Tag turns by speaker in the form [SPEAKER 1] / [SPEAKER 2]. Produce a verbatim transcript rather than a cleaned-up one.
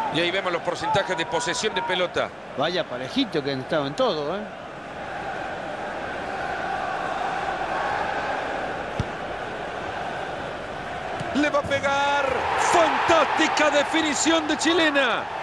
[SPEAKER 1] Y ahí vemos los porcentajes de posesión de pelota.
[SPEAKER 2] Vaya parejito que han estado en todo, ¿eh?
[SPEAKER 1] Le va a pegar. Fantástica definición de chilena.